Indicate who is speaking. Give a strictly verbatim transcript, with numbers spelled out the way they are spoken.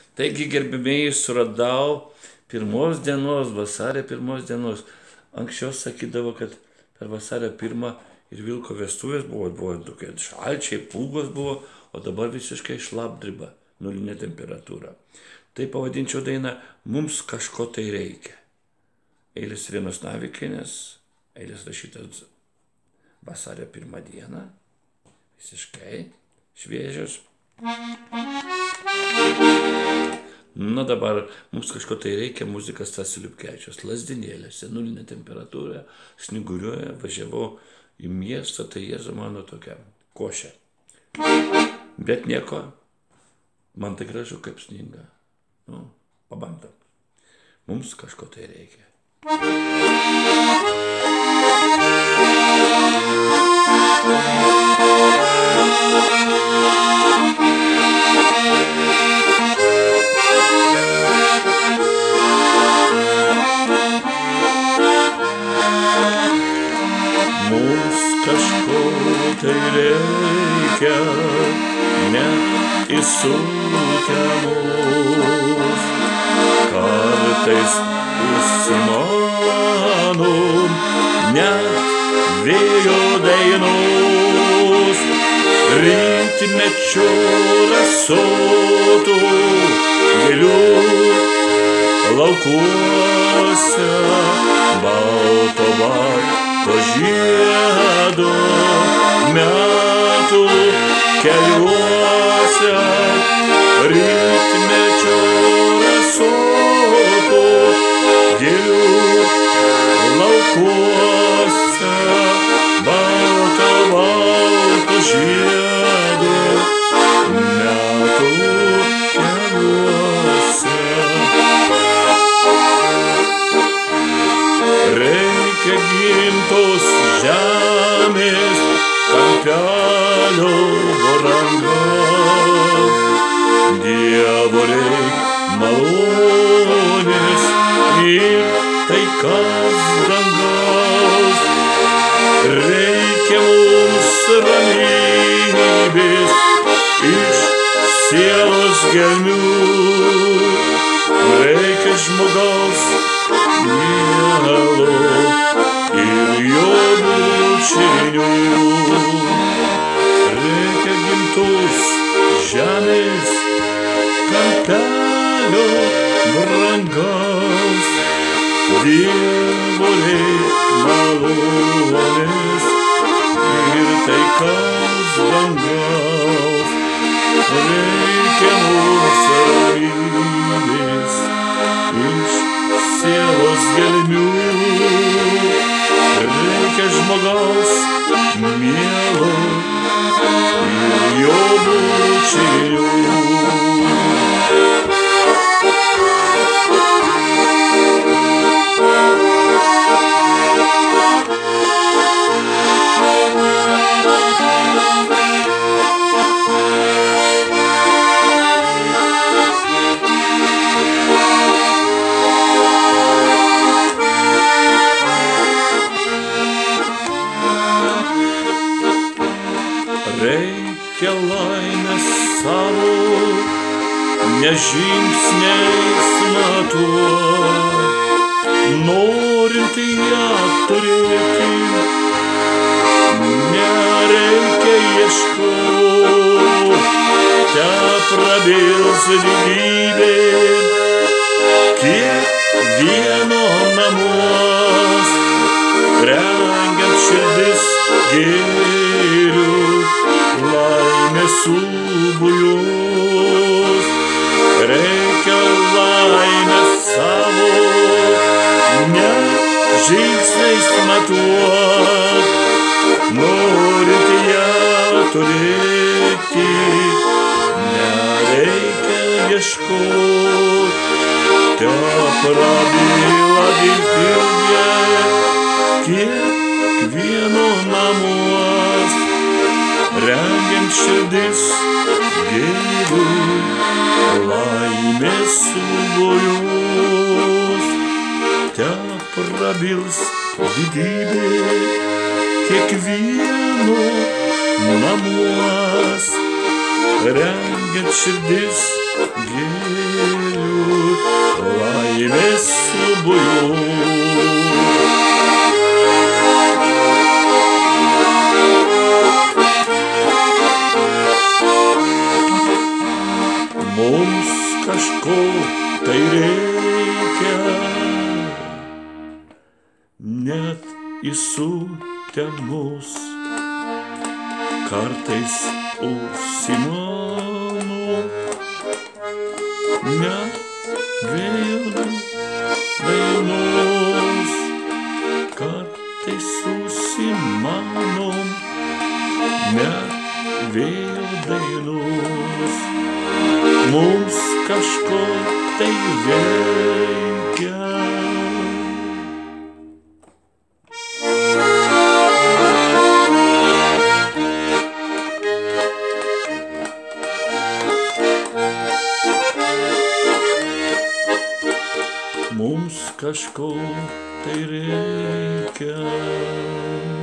Speaker 1: Taigi, gerbimieji, suradau pirmos dienos, vasario pirmos dienos. Anksčiau sakydavo, kad per vasario pirmą ir Vilko vestuvės buvo, buvo tokie šalčiai, pūgos buvo, o dabar visiškai šlapdriba, nulinė temperatūra. Tai pavadinčiau dainą Mums kažko tai reikia. Eilės Irenos Navikienės, eilės rašytas vasario pirmą dieną, visiškai šviežios. Na dabar mums kažko tai reikia, muzika Stasio Liupkevičiaus, Lazdynėliuose, nulinė temperatūra, snyguriuoja, važiavau į miestą, tai Jėzu mano tokia košė. Bet nieko, man tai gražu kaip sninga. Nu, pabandom. Mums kažko tai reikia. Mums kažko tai reikia, net įsukę mus. Kartais užsimanom, net vėjo dainos. Rytmečio rasotų gėlių laukuose, balto balto žiedo metų keliuose. Rytmečio rasotų gėlių laukuose, balto balto žiedo metų keliuose. Reikia gimtos žemės, kampelio brangaus. Dievo reik malonės ir taikas dangaus. Reikia mums ramybės iš sielos gelmių. Reikia žmogaus mielo ir jo bučinių. Reikia gimtos žemės, kampelio brangaus. Dievo reik malonės ir taikas dangaus. Reikia mums ramybės iš sielos gelmių. Reikia žmogaus mielo ir jo bučinių. Reikia laimės savo, ne žingsniais matuot. Norint ją turėti, nereikia ieškot. Teprabils didybė kiekvieno namuos, rengiant širdis gėrių, laimės subujos. Reikia laimės savo, ne žingsniais matuot. Norint ją turėti, nereikia ieškot. Teprabyla viltybė kiekvieno namuos, rengiant širdis gėrių, laimės subujos. Teprabils didybė kiekvieno namuos, rengiant širdis gėlių, laimės lubujų. Mums kažko tai reikia, net įsiutę mus, kartais užsimanu, net vėl dainos, kartais užsimanom, net vėl dainos. Mums kažko tai reikia. Mums kažko tai reikia.